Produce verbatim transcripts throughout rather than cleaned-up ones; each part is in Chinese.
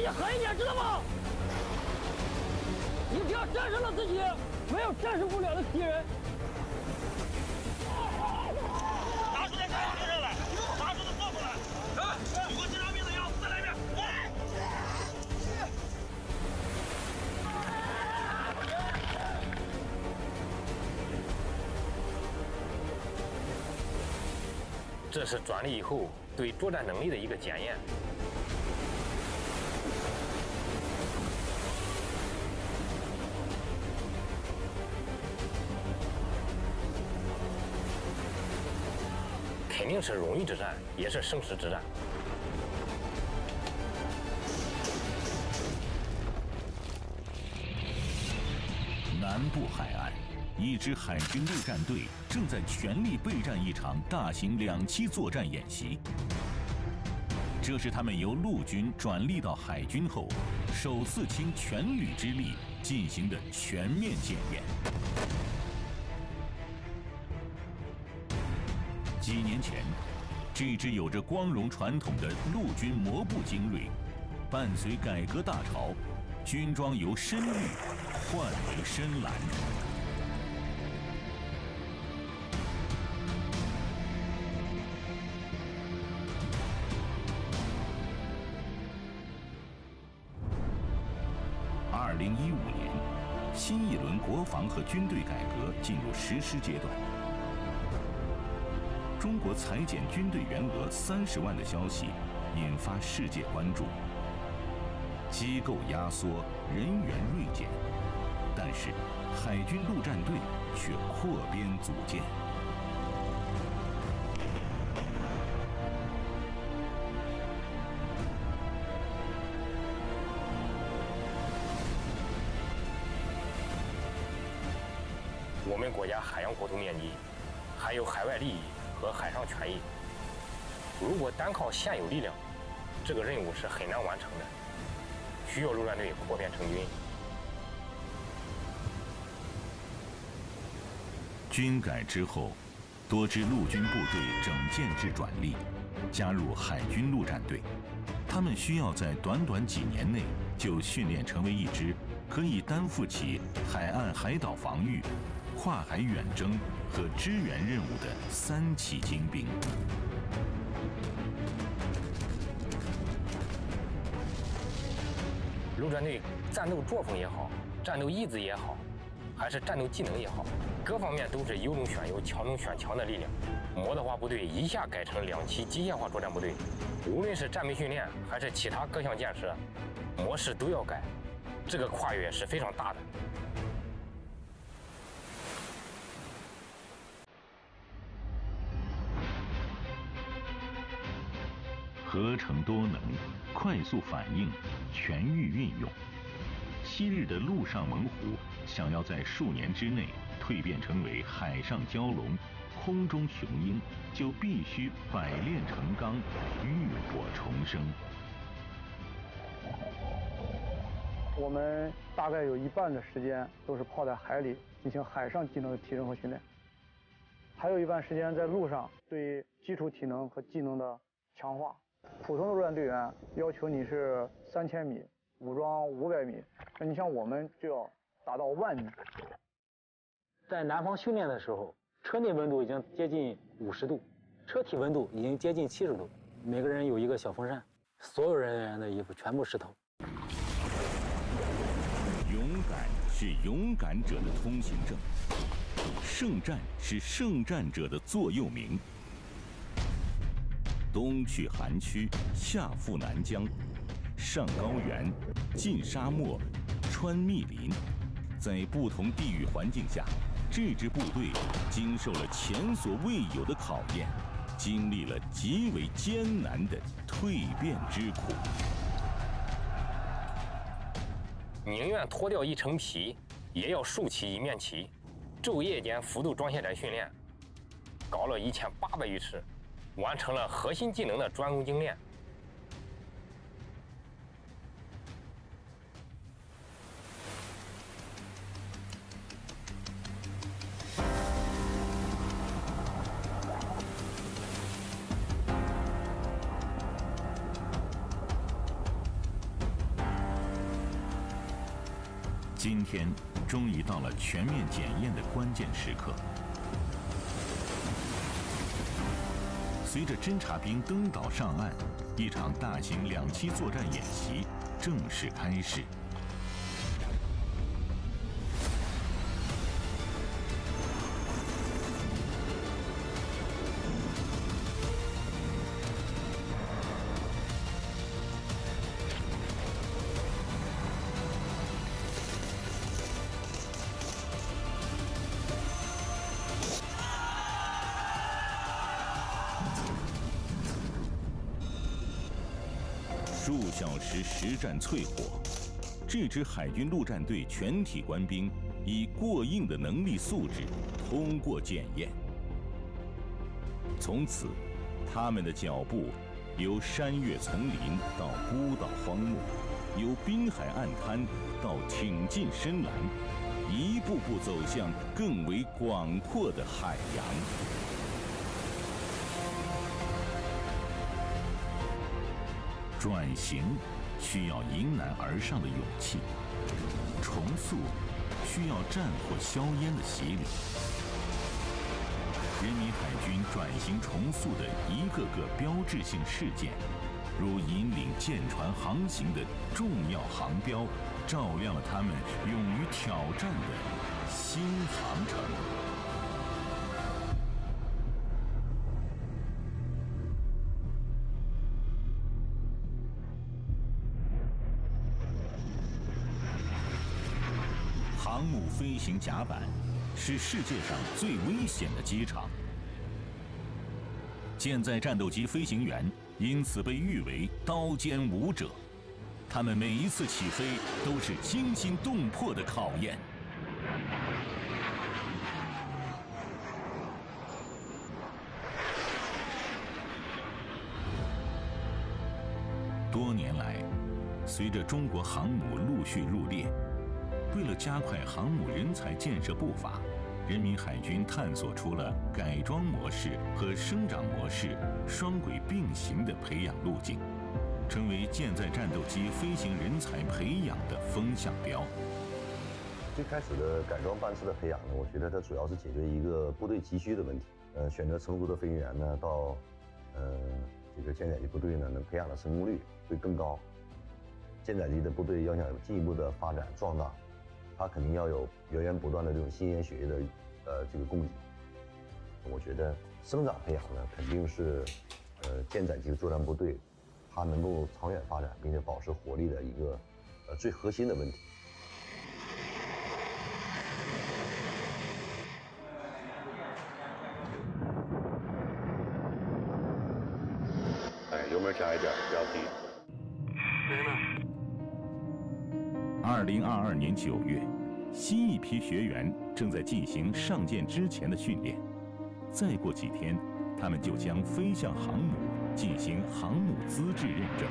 己狠一点，知道吗？你只要战胜了自己，没有战胜不了的敌人。 拿出来，拿出来，拿出的做出来。来，如果经常病的要再来一遍。来。 这是转力以后对作战能力的一个检验。肯定是荣誉之战，也是生死之战。 南部海岸，一支海军陆战队正在全力备战一场大型两栖作战演习。这是他们由陆军转隶到海军后，首次倾全旅之力进行的全面检验。几年前，这支有着光荣传统的陆军摩步精锐，伴随改革大潮，军装由深绿换为深蓝。二零一五年，新一轮国防和军队改革进入实施阶段。中国裁减军队员额三十万的消息引发世界关注。机构压缩，人员锐减，但是海军陆战队却扩编组建。 我们国家海洋国土面积，还有海外利益和海上权益，如果单靠现有力量，这个任务是很难完成的，需要陆战队扩编成军。 军改之后，多支陆军部队整建至转隶，加入海军陆战队。他们需要在短短几年内就训练成为一支可以担负起海岸海岛防御、跨海远征和支援任务的三栖精兵。 陆战队战斗作风也好，战斗意志也好，还是战斗技能也好，各方面都是优中选优、强中选强的力量。摩托化部队一下改成两栖机械化作战部队，无论是战备训练还是其他各项建设，模式都要改，这个跨越是非常大的。 合成多能，快速反应，全域运用。昔日的陆上猛虎想要在数年之内蜕变成为海上蛟龙、空中雄鹰，就必须百炼成钢，浴火重生。 我们大概有一半的时间都是泡在海里进行海上技能的提升和训练，还有一半时间在陆上对基础体能和技能的强化。普通的陆战队员要求你是三千米，武装五百米，那你像我们就要达到万米。 在南方训练的时候，车内温度已经接近五十度，车体温度已经接近七十度，每个人有一个小风扇，所有人员的衣服全部湿透。 勇敢是勇敢者的通行证，胜战是胜战者的座右铭。东去寒区，下赴南疆，上高原，进沙漠，穿密林，在不同地域环境下，这支部队经受了前所未有的考验，经历了极为艰难的蜕变之苦。 宁愿脱掉一层皮，也要竖起一面旗。昼夜间幅度装卸载训练，高了一千八百余尺。完成了核心技能的专攻精炼。 今天终于到了全面检验的关键时刻。随着侦察兵登岛上岸，一场大型两栖作战演习正式开始。数小时实战淬火，这支海军陆战队全体官兵以过硬的能力素质通过检验。从此，他们的脚步由山岳丛林到孤岛荒漠，由滨海岸滩到挺进深蓝，一步步走向更为广阔的海洋。转型需要迎难而上的勇气，重塑需要战火硝烟的洗礼。人民海军转型重塑的一个个标志性事件，如引领舰船航行的重要航标，照亮了他们勇于挑战的新航程。航母飞行甲板是世界上最危险的机场，舰载战斗机飞行员因此被誉为刀尖舞者，他们每一次起飞都是惊心动魄的考验。多年来，随着中国航母陆续入列，为了加快航母人才建设步伐，人民海军探索出了改装模式和生长模式双轨并行的培养路径，成为舰载战斗机飞行人才培养的风向标。 最开始的改装班次的培养呢，我觉得它主要是解决一个部队急需的问题。呃，选择成熟的飞行员呢，到呃这个舰载机部队呢，能培养的成功率会更高。舰载机的部队要想有进一步的发展壮大，它肯定要有源源不断的这种新鲜血液的呃这个供给。我觉得生长培养呢，肯定是呃舰载机的作战部队它能够长远发展并且保持活力的一个呃最核心的问题。 哎，油门加一点，不要低。 二零二二年九月，新一批学员正在进行上舰之前的训练，再过几天，他们就将飞向航母进行航母资质认证。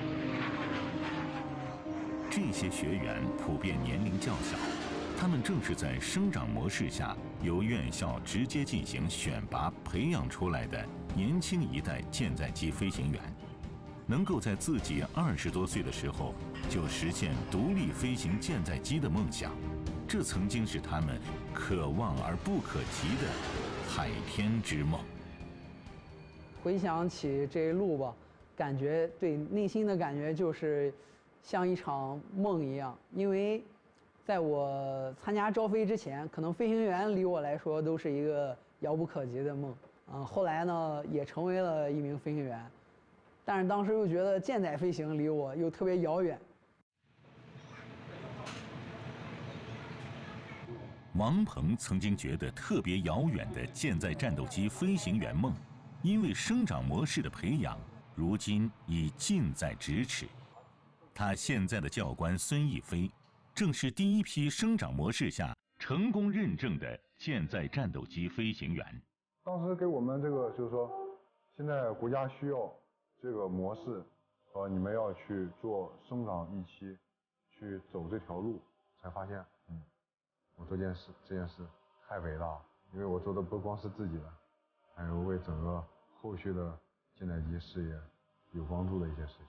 这些学员普遍年龄较小，他们正是在生长模式下由院校直接进行选拔培养出来的年轻一代舰载机飞行员，能够在自己二十多岁的时候就实现独立飞行舰载机的梦想，这曾经是他们可望而不可及的海天之梦。 回想起这一路吧，感觉对内心的感觉就是像一场梦一样，因为在我参加招飞之前，可能飞行员离我来说都是一个遥不可及的梦啊。后来呢，也成为了一名飞行员，但是当时又觉得舰载飞行离我又特别遥远。 王鹏曾经觉得特别遥远的舰载战斗机飞行员梦，因为生长模式的培养，如今已近在咫尺。他现在的教官孙逸飞，正是第一批生长模式下成功认证的舰载战斗机飞行员。 当时给我们这个就是说，现在国家需要这个模式，呃，你们要去做生长一期，去走这条路，才发现，嗯，我这件事这件事太伟大了，因为我做的不光是自己的，还有为整个后续的舰载机事业有帮助的一些事情。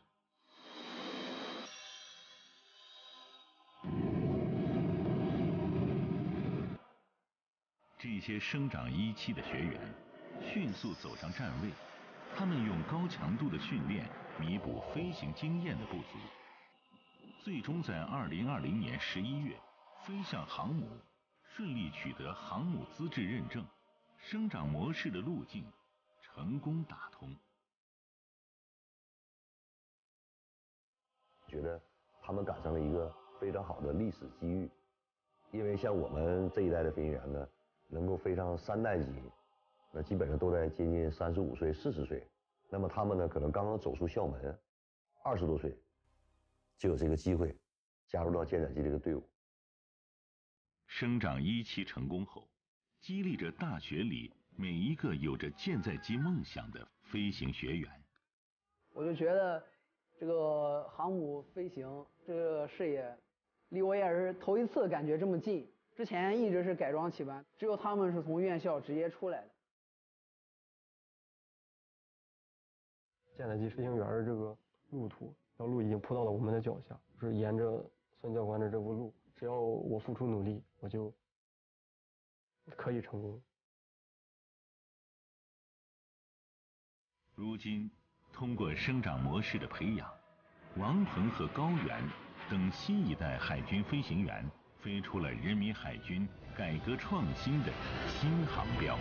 这些生长一期的学员迅速走上站位，他们用高强度的训练弥补飞行经验的不足，最终在二零二零年十一月飞向航母，顺利取得航母资质认证，生长模式的路径成功打通。 觉得他们赶上了一个非常好的历史机遇，因为像我们这一代的飞行员呢，能够飞上三代机，那基本上都在接近三十五岁、四十岁。那么他们呢，可能刚刚走出校门，二十多岁，就有这个机会加入到舰载机这个队伍。 生长一期成功后，激励着大学里每一个有着舰载机梦想的飞行学员。 我就觉得这个航母飞行这个事业，离我也是头一次感觉这么近。之前一直是改装起班，只有他们是从院校直接出来的。 舰载机飞行员的这个路途，这条路已经铺到了我们的脚下，是沿着孙教官的这步路，只要我付出努力，我就可以成功。 如今，通过生长模式的培养，王鹏和高原等新一代海军飞行员飞出了人民海军改革创新的新航标。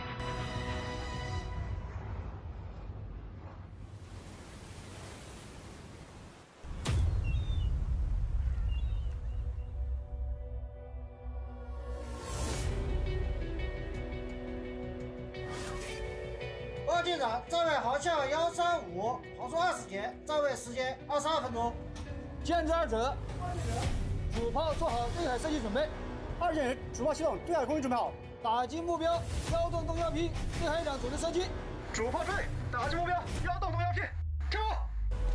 报舰长，站位航向幺三五，航速二十节，站位时间二十二分钟。 舰载二者，主炮做好对海射击准备。二舰人主炮系统对海空域准备好，打击目标幺洞东幺 P， 对海长组织射击。 主炮对，打击目标幺洞东幺 P， 开炮！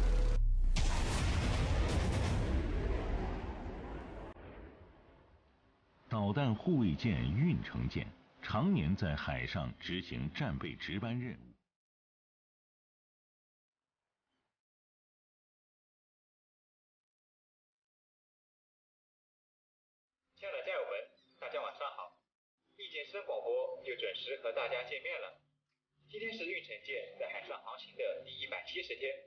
导弹护卫舰运城舰常年在海上执行战备值班任务。 亲爱的战友们，大家晚上好！易健声广播又准时和大家见面了。今天是运城舰在海上航行的第一百七十天。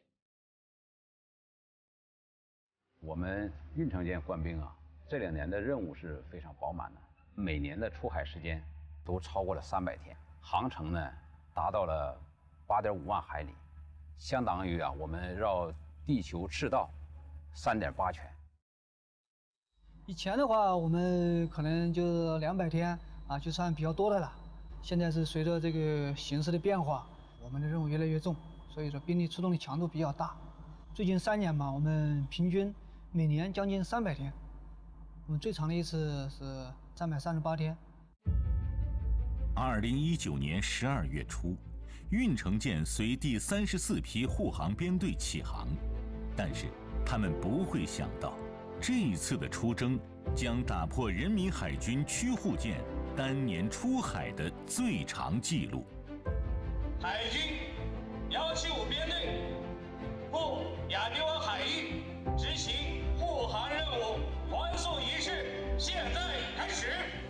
我们运城舰官兵啊，这两年的任务是非常饱满的，每年的出海时间都超过了三百天，航程呢达到了八点五万海里，相当于啊我们绕地球赤道三点八圈。 以前的话，我们可能就两百天啊，就算比较多的了。现在是随着这个形势的变化，我们的任务越来越重，所以说兵力出动的强度比较大。最近三年吧，我们平均每年将近三百天，我们最长的一次是三百三十八天。 二零一九年十二月初，运城舰随第三十四批护航编队起航，但是他们不会想到，这一次的出征将打破人民海军驱护舰单年出海的最长纪录。 海军幺七五编队赴亚丁湾海域执行护航任务欢送仪式现在开始。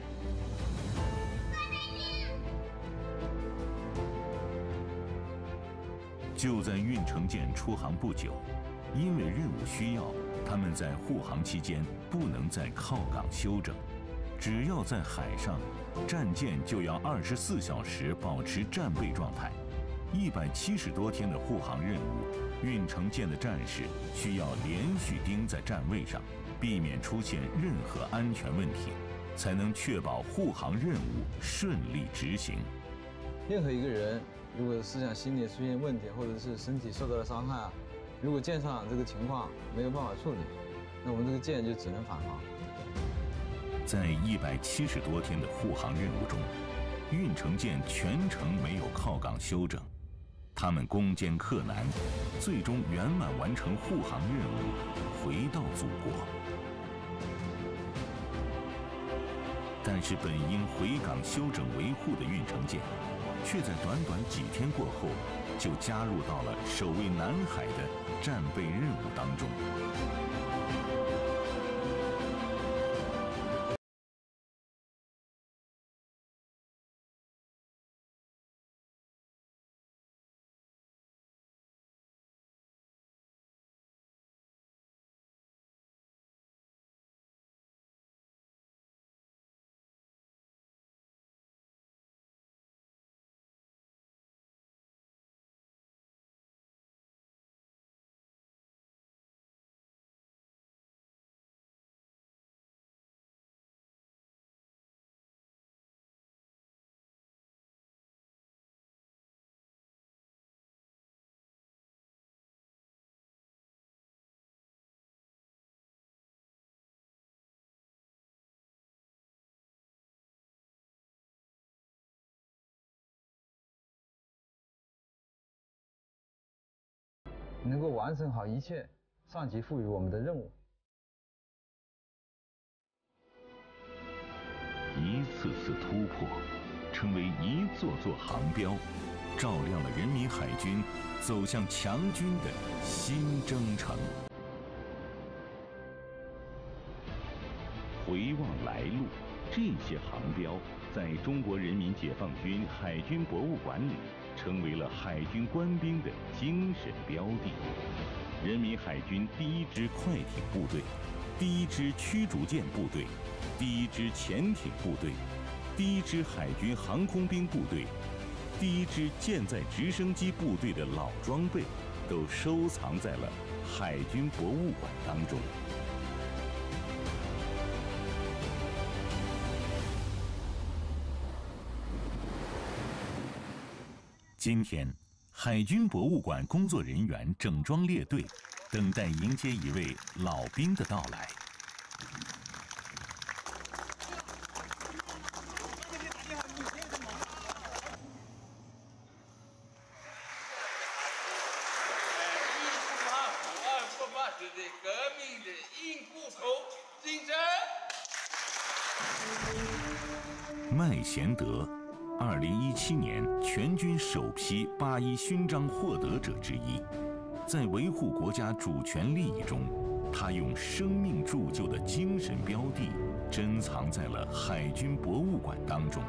就在运城舰出航不久，因为任务需要，他们在护航期间不能再靠港休整，只要在海上，战舰就要二十四小时保持战备状态。一百七十多天的护航任务，运城舰的战士需要连续盯在站位上，避免出现任何安全问题，才能确保护航任务顺利执行。 任何一个人，如果思想心理出现问题，或者是身体受到了伤害啊，如果舰上这个情况没有办法处理，那我们这个舰就只能返航。 在一百七十多天的护航任务中，运城舰全程没有靠港休整，他们攻坚克难，最终圆满完成护航任务，回到祖国。但是本应回港休整维护的运城舰，却在短短几天过后，就加入到了守卫南海的战备任务当中。 能够完成好一切上级赋予我们的任务。 一次次突破，成为一座座航标，照亮了人民海军走向强军的新征程。回望来路，这些航标在中国人民解放军海军博物馆里成为了海军官兵的精神标的。人民海军第一支快艇部队、第一支驱逐舰部队、第一支潜艇部队、第一支海军航空兵部队、第一支舰载直升机部队的老装备，都收藏在了海军博物馆当中。今天，海军博物馆工作人员整装列队，等待迎接一位老兵的到来。麦贤德，二零一七年全军首批八一勋章获得者之一。在维护国家主权利益中，他用生命铸就的精神标的珍藏在了海军博物馆当中。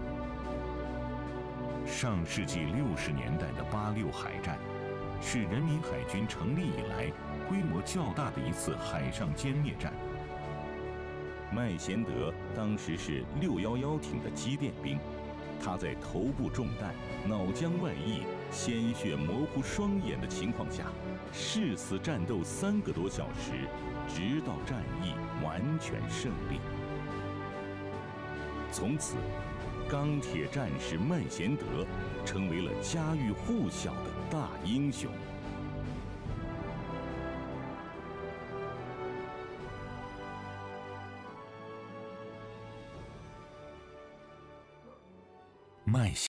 上世纪六十年代的八六海战，是人民海军成立以来规模较大的一次海上歼灭战。麦贤德当时是六一一艇的机电兵，他在头部中弹、脑浆外溢、鲜血模糊双眼的情况下，誓死战斗三个多小时，直到战役完全胜利。从此，钢铁战士麦贤德成为了家喻户晓的大英雄。麦贤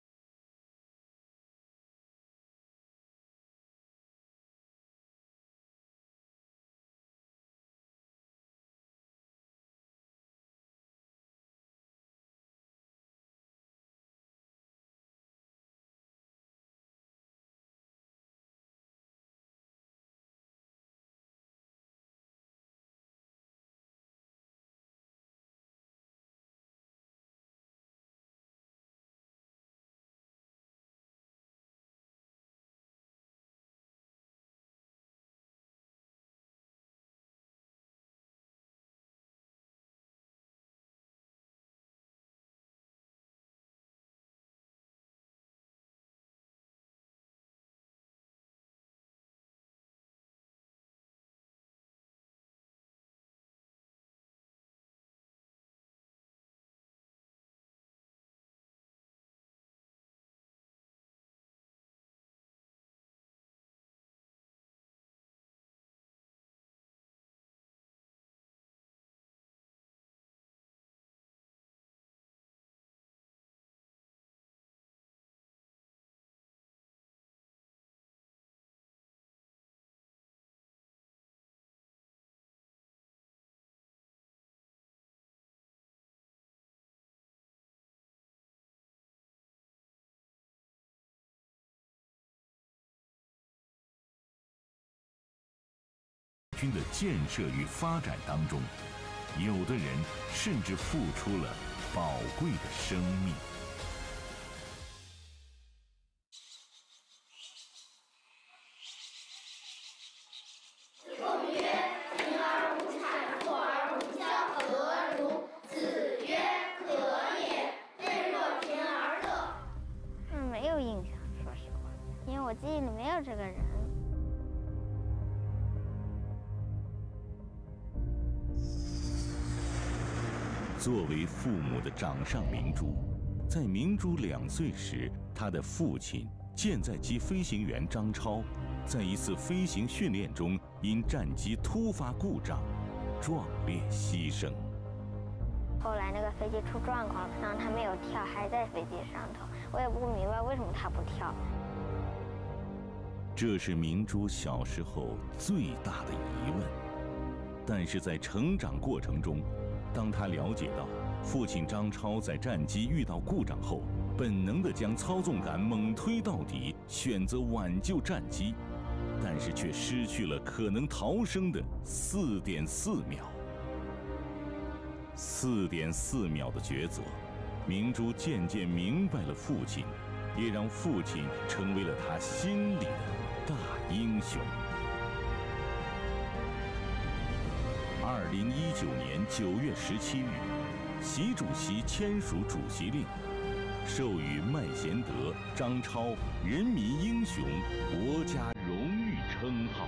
军的建设与发展当中，有的人甚至付出了宝贵的生命。 公曰：婴儿无产，父而无教，何如？子曰：可也。内若贫而乐。 嗯，没有印象，说实话，因为我记忆里没有这个人。 作为父母的掌上明珠，在明珠两岁时，他的父亲舰载机飞行员张超，在一次飞行训练中因战机突发故障，壮烈牺牲。 后来那个飞机出状况，然后他没有跳，还在飞机上头，我也不明白为什么他不跳。 这是明珠小时候最大的疑问。但是在成长过程中，当他了解到父亲张超在战机遇到故障后，本能地将操纵杆猛推到底，选择挽救战机，但是却失去了可能逃生的四点四秒。四点四秒的抉择，明珠渐渐明白了父亲，也让父亲成为了他心里的大英雄。二零一九年九月十七日，习主席签署主席令，授予麦贤德、张超人民英雄国家荣誉称号。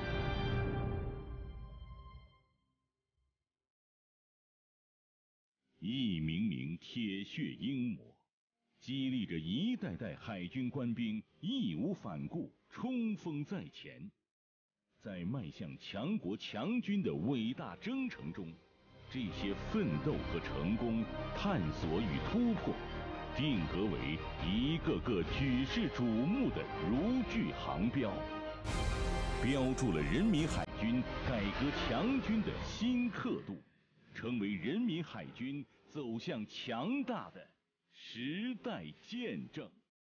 一名名铁血英模，激励着一代代海军官兵义无反顾，冲锋在前。在迈向强国强军的伟大征程中，这些奋斗和成功、探索与突破，定格为一个个举世瞩目的如炬航标，标注了人民海军改革强军的新刻度，成为人民海军走向强大的时代见证。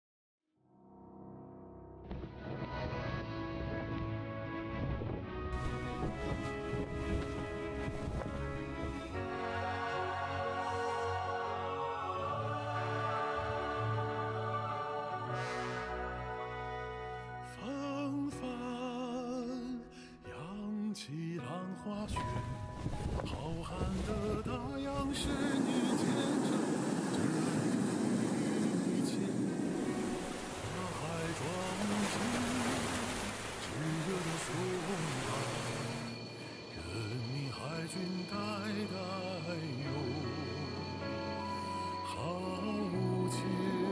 纷纷扬起浪花雪，浩瀚的大洋是你见证着一切，大海撞击炽热的胸膛，人民海军代代有豪情。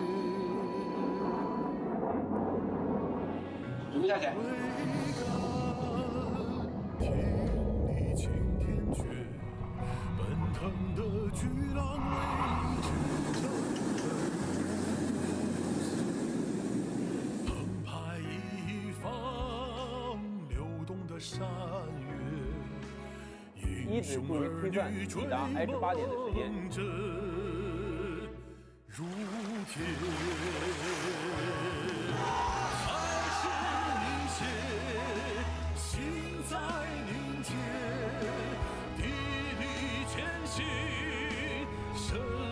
准备下去。 听你擎天绝，奔腾的巨浪为支撑澎湃一方流动的山岳， 一指步于推算抵达 H 八点的时间。 如铁。心在凝结，砥砺前行，神